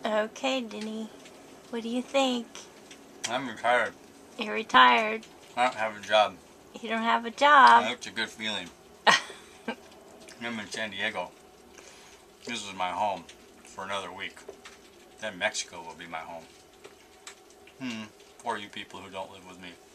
Okay, Denny. What do you think? I'm retired. You're retired. I don't have a job. You don't have a job. That's a good feeling. I'm in San Diego. This is my home for another week. Then Mexico will be my home. For you people who don't live with me.